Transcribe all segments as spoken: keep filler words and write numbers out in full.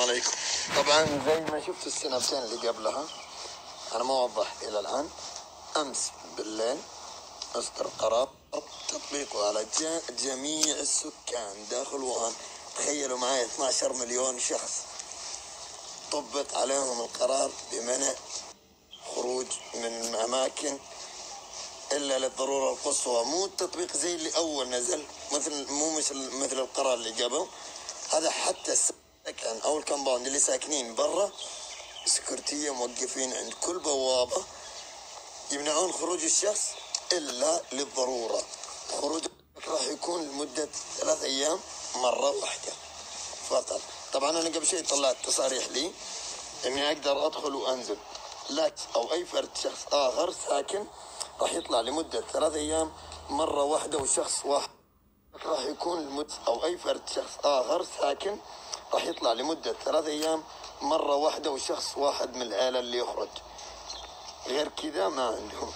عليكم. طبعا زي ما شفت السنتين اللي قبلها انا موضح الى الان، امس بالليل اصدر قرار تطبيقه على جميع السكان داخل ووهان. تخيلوا معي اثنا عشر مليون شخص طبق عليهم القرار بمنع خروج من الاماكن الا للضروره القصوى. مو التطبيق زي اللي اول نزل، مثل مو مثل مثل القرار اللي قبل هذا. حتى السكن او الكمباوند اللي ساكنين برا سكرتيه موقفين عند كل بوابه يمنعون خروج الشخص الا للضروره. خروج راح يكون لمده ثلاث ايام مره واحده فقط. طبعا انا قبل شيء طلعت تصاريح لي اني اقدر ادخل وانزل، لكن او اي فرد شخص اخر ساكن راح يطلع لمده ثلاث ايام مره واحده وشخص واحد. راح يكون المد او اي فرد شخص اخر ساكن راح يطلع لمده ثلاث ايام مره واحده وشخص واحد من العائله اللي يخرج، غير كذا ما عندهم.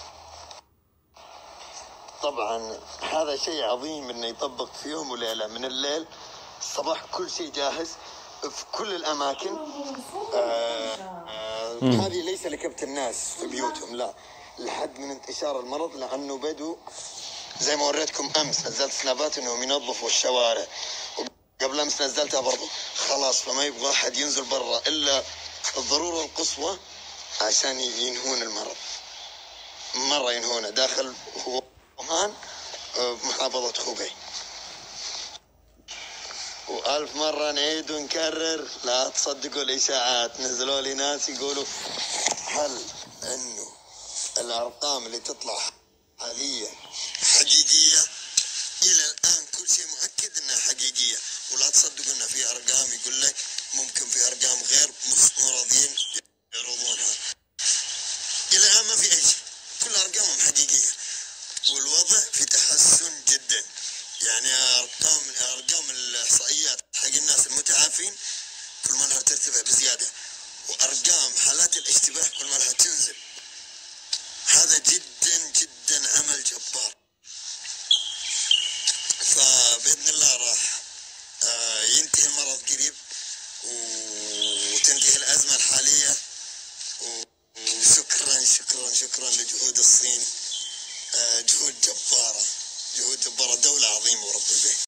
طبعا هذا شيء عظيم انه يطبق في يوم وليله. من الليل الصباح كل شيء جاهز في كل الاماكن. آه آه هذه ليس لكبت الناس في بيوتهم، لا، لحد من انتشار المرض، لانه بدوا زي ما وريتكم امس نزلت سنابات انهم ينظفوا الشوارع، وقبل امس نزلتها برضو. خلاص فما يبغى احد ينزل برا الا الضروره القصوى عشان ينهون المرض. مره ينهونه داخل ووهان بمحافظه خوبي. والف مره نعيد ونكرر، لا تصدقوا الاشاعات. نزلوا لي ناس يقولوا هل انه الارقام اللي تطلع حاليا حقيقيه؟ الى الان كل شيء مؤكد انها حقيقيه، ولا تصدقوا انه في ارقام يقول لك ممكن في ارقام غير مرضين يعرضونها. الى الان ما في اي شيء، كل ارقامهم حقيقيه، والوضع في تحسن جدا. يعني ارقام ارقام الاحصائيات حق الناس المتعافين كل ما لها ترتفع بزياده، وارقام حالات الاشتباه كل ما لها تنزل. هذا جدا جدا عمل جبار. فبإذن الله راح ينتهي المرض قريب وتنتهي الأزمة الحالية. وشكرا شكرا شكرا لجهود الصين، جهود جبارة، جهود جبارة، دولة عظيمة ورب البيت.